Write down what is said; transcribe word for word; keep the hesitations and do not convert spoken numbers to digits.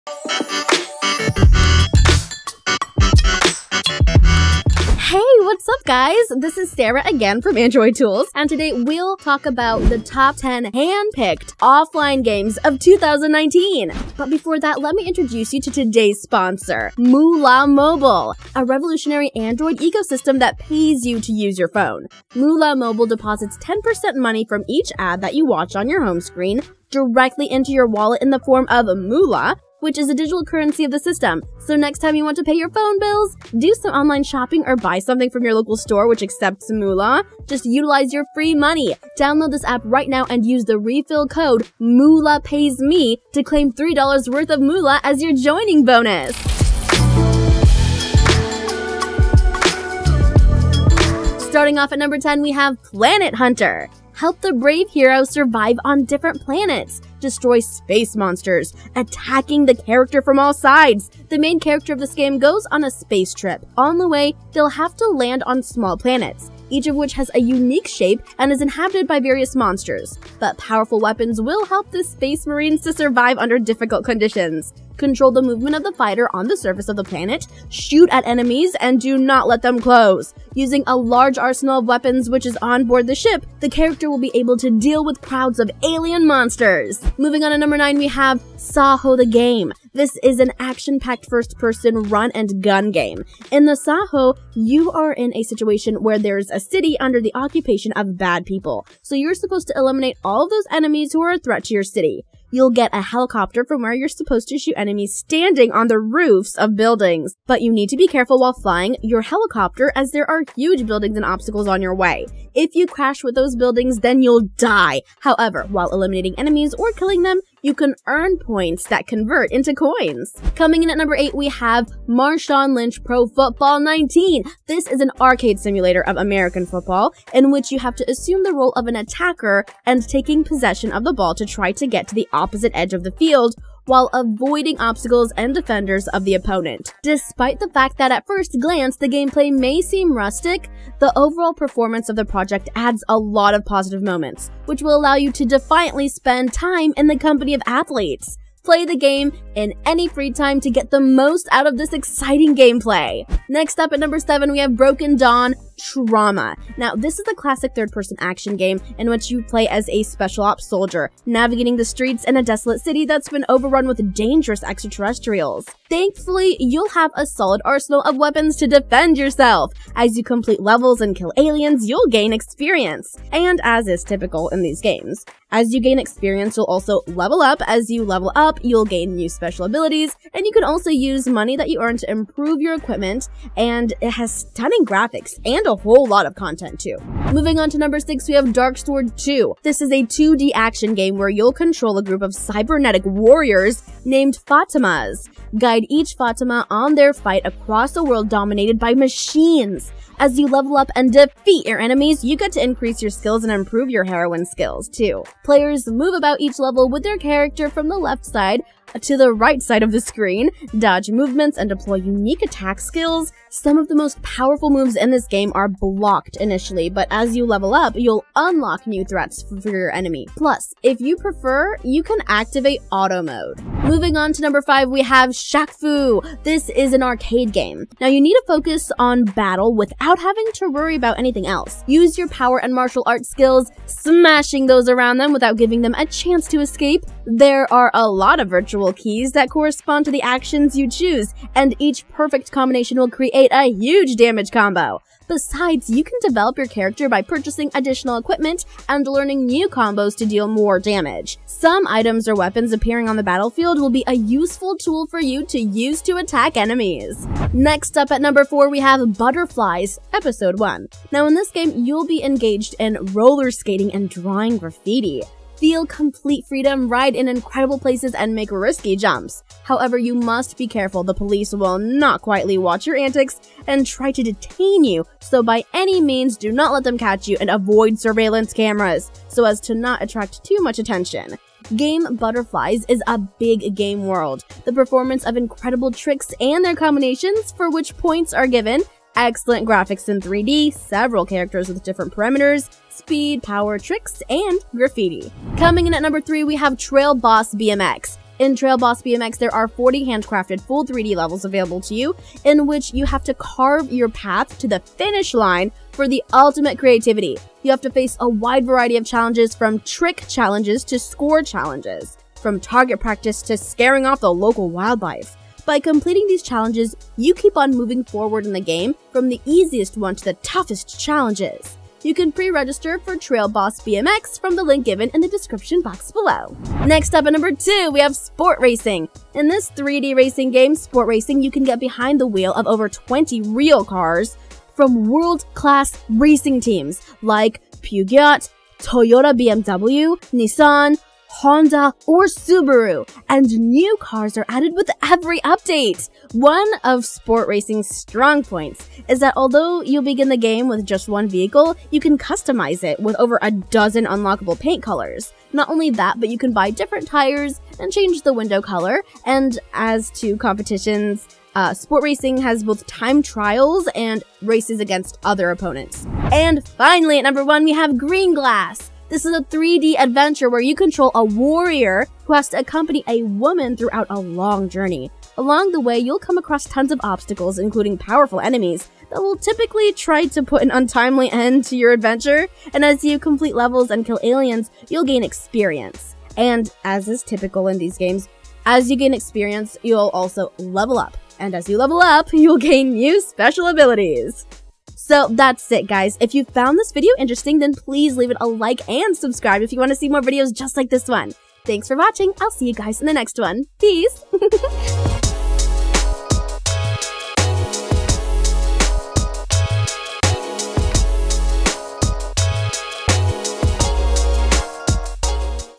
Hey, what's up guys? This is Sarah again from Android Tools, and today we'll talk about the top ten hand-picked offline games of two thousand nineteen. But before that, let me introduce you to today's sponsor, Moolah Mobile, a revolutionary Android ecosystem that pays you to use your phone. Moolah Mobile deposits ten percent money from each ad that you watch on your home screen directly into your wallet in the form of Moolah, which is a digital currency of the system. So next time you want to pay your phone bills, do some online shopping, or buy something from your local store which accepts Moolah, just utilize your free money. Download this app right now and use the refill code MOOLAHPAYSME to claim three dollars worth of Moolah as your joining bonus. Starting off at number ten, we have Planet Hunter. Help the brave hero survive on different planets, destroy space monsters, attacking the character from all sides. The main character of this game goes on a space trip. On the way, they'll have to land on small planets, each of which has a unique shape and is inhabited by various monsters. But powerful weapons will help the space marines to survive under difficult conditions. Control the movement of the fighter on the surface of the planet, shoot at enemies, and do not let them close. Using a large arsenal of weapons which is on board the ship, the character will be able to deal with crowds of alien monsters. Moving on to number nine, we have Saho the Game. This is an action-packed first-person run-and-gun game. In the Saho, you are in a situation where there's a city under the occupation of bad people, so you're supposed to eliminate all of those enemies who are a threat to your city. You'll get a helicopter from where you're supposed to shoot enemies standing on the roofs of buildings. But you need to be careful while flying your helicopter, as there are huge buildings and obstacles on your way. If you crash with those buildings, then you'll die. However, while eliminating enemies or killing them, you can earn points that convert into coins. Coming in at number eight, we have Marshawn Lynch Pro Football nineteen. This is an arcade simulator of American football, in which you have to assume the role of an attacker and taking possession of the ball to try to get to the opposite edge of the field, while avoiding obstacles and defenders of the opponent. Despite the fact that at first glance the gameplay may seem rustic, the overall performance of the project adds a lot of positive moments, which will allow you to defiantly spend time in the company of athletes. Play the game in any free time to get the most out of this exciting gameplay. Next up at number seven, we have Broken Dawn Trauma. Now, this is a classic third-person action game in which you play as a special ops soldier, navigating the streets in a desolate city that's been overrun with dangerous extraterrestrials. Thankfully, you'll have a solid arsenal of weapons to defend yourself. As you complete levels and kill aliens, you'll gain experience. And as is typical in these games, as you gain experience, you'll also level up. As you level up, you'll gain new special abilities, and you can also use money that you earn to improve your equipment, and it has stunning graphics and a whole lot of content too. Moving on to number six, we have Darksword two. This is a two D action game where you'll control a group of cybernetic warriors named Fatimas. Guide each Fatima on their fight across a world dominated by machines. As you level up and defeat your enemies, you get to increase your skills and improve your heroine skills too. Players move about each level with their character from the left side to the right side of the screen, dodge movements, and deploy unique attack skills. Some of the most powerful moves in this game are blocked initially, but as you level up, you'll unlock new threats for your enemy. Plus, if you prefer, you can activate auto mode. Moving on to number five, we have Shaq Fu. This is an arcade game. Now, you need to focus on battle without having to worry about anything else. Use your power and martial arts skills, smashing those around them without giving them a chance to escape. There are a lot of virtual keys that correspond to the actions you choose, and each perfect combination will create a huge damage combo. Besides, you can develop your character by purchasing additional equipment and learning new combos to deal more damage. Some items or weapons appearing on the battlefield will be a useful tool for you to use to attack enemies. Next up at number four, we have Butterflies Episode one. Now in this game, you'll be engaged in roller skating and drawing graffiti. Feel complete freedom, ride in incredible places, and make risky jumps. However, you must be careful. The police will not quietly watch your antics and try to detain you, so by any means do not let them catch you, and avoid surveillance cameras so as to not attract too much attention. Game Butterflies is a big game world. The performance of incredible tricks and their combinations, for which points are given, excellent graphics in three D, several characters with different parameters, speed, power, tricks, and graffiti. Coming in at number three, we have Trail Boss B M X. In Trail Boss B M X, there are forty handcrafted full three D levels available to you, in which you have to carve your path to the finish line for the ultimate creativity. You have to face a wide variety of challenges, from trick challenges to score challenges, from target practice to scaring off the local wildlife. By completing these challenges, you keep on moving forward in the game, from the easiest one to the toughest challenges. You can pre-register for Trail Boss B M X from the link given in the description box below. Next up at number two, we have Sport Racing. In this three D racing game, Sport Racing, you can get behind the wheel of over twenty real cars from world-class racing teams like Peugeot, Toyota, B M W, Nissan, Honda, or Subaru, and new cars are added with every update. One of Sport Racing's strong points is that although you'll begin the game with just one vehicle, you can customize it with over a dozen unlockable paint colors. Not only that, but you can buy different tires and change the window color. And as to competitions, uh, Sport Racing has both time trials and races against other opponents. And finally, at number one, we have Green Glass. This is a three D adventure where you control a warrior who has to accompany a woman throughout a long journey. Along the way, you'll come across tons of obstacles, including powerful enemies that will typically try to put an untimely end to your adventure, and as you complete levels and kill aliens, you'll gain experience. And as is typical in these games, as you gain experience, you'll also level up, and as you level up, you'll gain new special abilities. So that's it, guys. If you found this video interesting, then please leave it a like and subscribe if you want to see more videos just like this one. Thanks for watching. I'll see you guys in the next one. Peace!